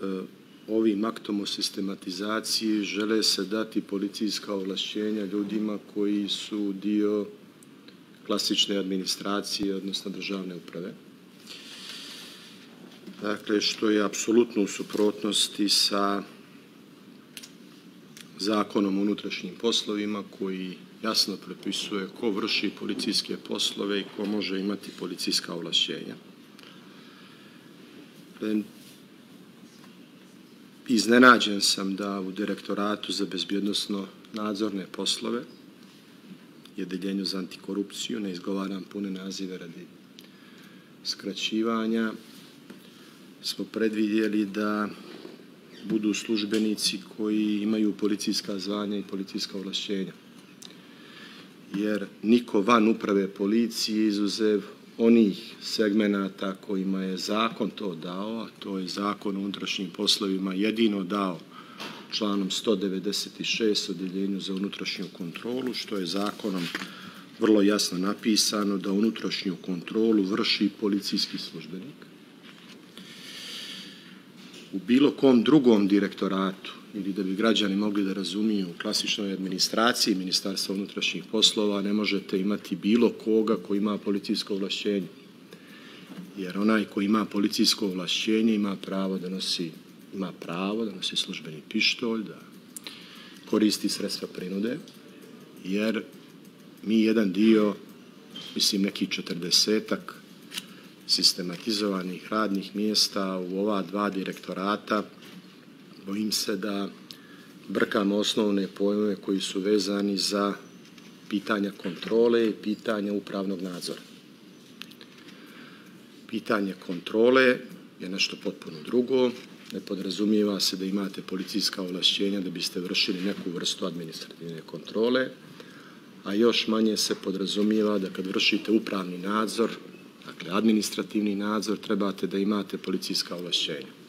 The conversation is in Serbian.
ovim aktom o sistematizaciji žele se dati policijska ovlašćenja ljudima koji su dio klasične administracije, odnosno državne uprave. Dakle, što je apsolutno u suprotnosti sa Zakonom o unutrašnjim poslovima koji jasno propisuje ko vrši policijske poslove i ko može imati policijska ovlašćenja. Iznenađen sam da u Direktoratu za bezbjednosno nadzorne poslove i Odeljenju za antikorupciju, ne izgovaram pune nazive radi skraćivanja, smo predvidjeli da budu službenici koji imaju policijska zvanja i policijska ovlašćenja. Jer niko van uprave policije, izuzev onih segmenata kojima je zakon to dao, a to je Zakon o unutrašnjim poslovima jedino dao članom 196 Odeljenju za unutrašnju kontrolu, što je zakonom vrlo jasno napisano da unutrašnju kontrolu vrši policijski službenik. U bilo kom drugom direktoratu, ili da bi građani mogli da razumiju, u klasičnoj administraciji Ministarstva unutrašnjih poslova ne možete imati bilo koga ko ima policijsko ovlašćenje. Jer onaj ko ima policijsko ovlašćenje ima pravo da nosi službeni pištolj, da koristi sredstva prinude, jer mi jedan dio, mislim nekih 40-ak sistematizovanih radnih mjesta u ova dva direktorata, bojim se da brkamo osnovne pojmove koji su vezani za pitanja kontrole i pitanja upravnog nadzora. Pitanje kontrole je nešto potpuno drugo. Ne podrazumijeva se da imate policijska ovlašćenja da biste vršili neku vrstu administrativne kontrole, a još manje se podrazumijeva da kad vršite upravni nadzor, dakle administrativni nadzor, trebate da imate policijska ovlašćenja.